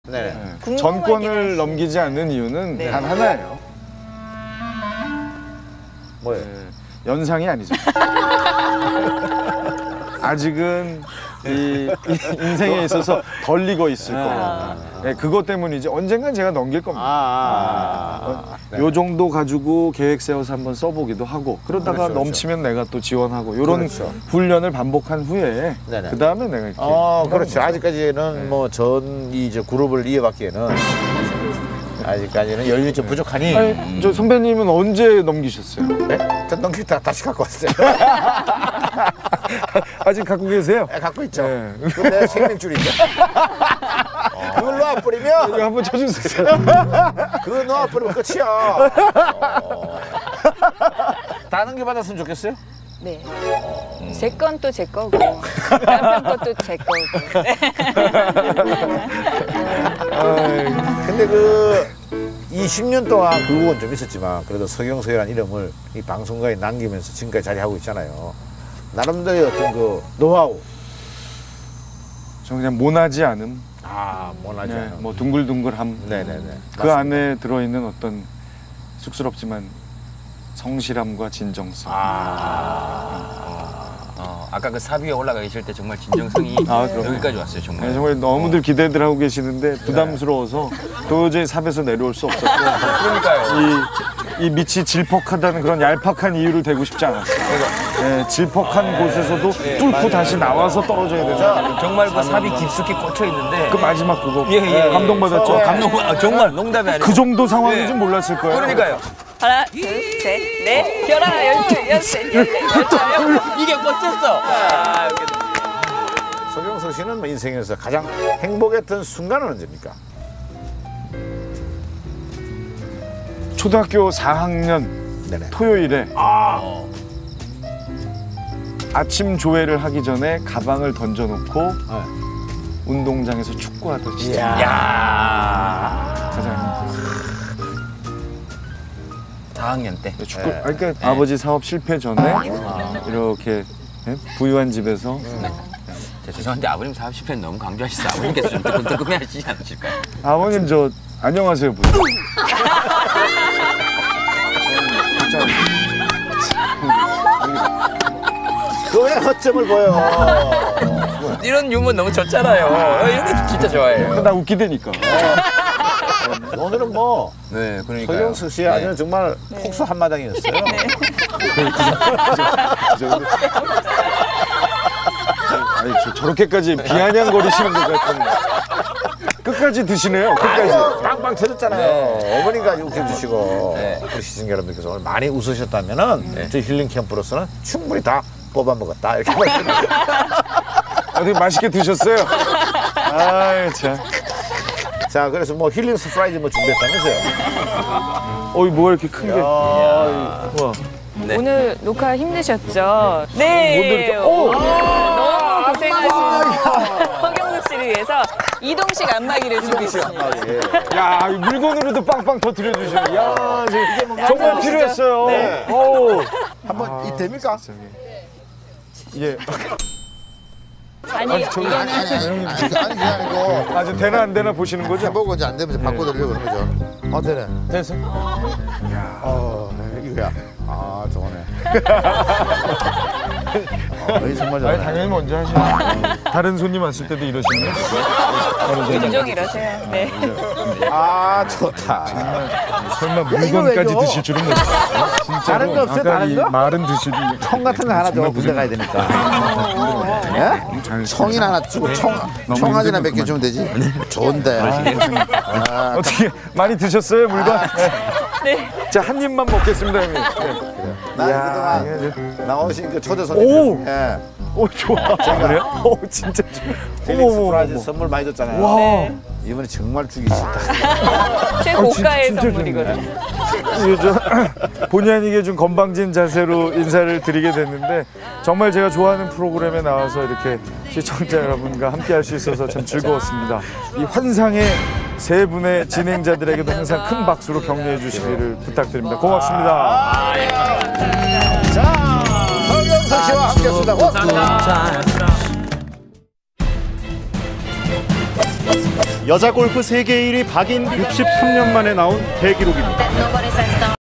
네. 전권을 넘기지 않는 이유는 단 하나예요. 뭐예요? 연상이 아니죠. 아직은 이 인생에 있어서 덜 익어 있을 겁니다. 네, 그것 때문이지 언젠간 제가 넘길 겁니다. 요 정도 가지고 계획 세워서 한번 써보기도 하고 그러다가 넘치면 내가 또 지원하고 이런 훈련을 반복한 후에 그 다음에 내가 이렇게 그렇죠. 아직까지는 뭐 이제 그룹을 이어받기에는 아직까지는 연륜이 좀 부족하니. 아니, 저 선배님은 언제 넘기셨어요? 네? 전 넘기다 다시 갖고 왔어요. 아직 갖고 계세요? 네, 갖고 있죠. 네. 그거 내 생명줄인데. 그걸 놓아버리면 이거 한번 쳐주세요. 그거 놓아버리면 끝이야. 다 넘겨받았으면 좋겠어요? 네. 제 건 또 제 거고 남편 것도 제 거고. 근데 이 10년 동안 굴곡은 좀 있었지만 그래도 서경석이라는 이름을 이 방송가에 남기면서 지금까지 자리하고 있잖아요. 나름대로의 어떤 그 노하우. 저 그냥 모나지 않음. 모나지 네, 않음. 뭐 둥글둥글함. 네네네. 그 안에 들어있는 어떤 쑥스럽지만 성실함과 진정성. 아까 그 삽 위에 올라가 계실 때 정말 진정성이 여기까지 왔어요, 정말. 네, 정말 너무들 기대들 하고 계시는데 부담스러워서 도저히 삽에서 내려올 수 없었고. 그러니까요. 이 밑이 질퍽하다는 그런 얄팍한 이유를 대고 싶지 않았어요. 네, 질퍽한 곳에서도 뚫고 다시 나와서 떨어져야 되죠. 정말 그 삽이 깊숙이 꽂혀 있는데. 그 마지막 그거 감동받았죠. 정말 농담이 아니고. 그 정도 상황인 줄 몰랐을 거예요. 그러니까요. 하나, 둘, 셋, 넷, 열하나, 열둘, 열셋, 열넷, 열다섯. 이게 꽂혔어. 서경석 씨는 뭐 인생에서 가장 행복했던 순간은 언제입니까? 초등학교 4학년 토요일에 아침 조회를 하기 전에 가방을 던져놓고 운동장에서 축구하듯이 가장 4학년 때. 축구. 그러니까 아버지 사업 실패 전에 이렇게 부유한 집에서. 죄송한데 아버님 사업 실패는 너무 강조하시죠. 아버님께서 좀 뜨끔뜨끔해 하시지 않으실까요? 아버님 저 안녕하세요 보세요. 왜 허점을 보여? 이런 유머 너무 좋잖아요. 이런 게 진짜 좋아해요. 나 웃기다니까. 오늘은 뭐 네, 그러니까 서경석 씨 아주 정말 폭소 한마당이었어요. 아니 저렇게까지 비아냥거리시는 것 같은데 끝까지 드시네요. 끝까지. 빵빵 터졌잖아요. 어머니가 웃겨주시고 우리 시청자 여러분께서 오늘 많이 웃으셨다면은 저희 힐링 캠프로서는 충분히 다 뽑아 먹었다 이렇게 말씀드립니다. 되게 맛있게 드셨어요. 아유 참. 자, 그래서 뭐 힐링 서프라이즈 뭐 준비했다면서요? 어이 뭐가 이렇게 큰 게? 우와. 네. 오늘 녹화 힘드셨죠? 네. 너무 고생하신 서경석 씨를 위해서 이동식 안마기를 준비했습니다. 야, 물건으로도 빵빵 터뜨려주셔. 야, 정말 필요했어요. 네. 한번 이 됩니까? 예. 아니, 그게 아니고 아주 되나 안 되나 보시는 거죠? 해보고 이제 안 되면 바꿔드리려고 그런 거죠. 되네. 됐어? 이거야. 좋네. 정말 좋네. 아니, 당연히 먼저 하시죠. 다른 손님 왔을 때도 이러시나요? 종종 이러세요. 네. 좋다. 설마 물건까지 드실 줄은 몰랐어요. 진짜로. 다른 거 없어요? 다른 거? 말은 드시고. 청 같은 거 하나 줘. 군대 가야 되니까. 청이나 하나 주고 청아지나 몇 개 주면 되지. 좋은데. 어떻게 많이 드셨어요, 물건? 네. 자, 한 입만 먹겠습니다, 형님. 나 그동안 나오신 그 초대 손님. 오, 좋아. 그래요? 오, 진짜 좋아. 힐링 서프라이즈 선물 많이 줬잖아요. 와. 이번에 정말 주기 싫다. 최고가의 진짜 선물이거든요. 본의 아니게 좀 건방진 자세로 인사를 드리게 됐는데 정말 제가 좋아하는 프로그램에 나와서 이렇게 시청자 여러분과 함께 할 수 있어서 참 즐거웠습니다. 이 환상의 세 분의 진행자들에게도 항상 큰 박수로 격려해 주시기를 부탁드립니다. 고맙습니다. 자, 서경석 씨와 함께했습니다. 감사합니다. 여자 골프 세계 1위 박인 63년 만에 나온 대기록입니다.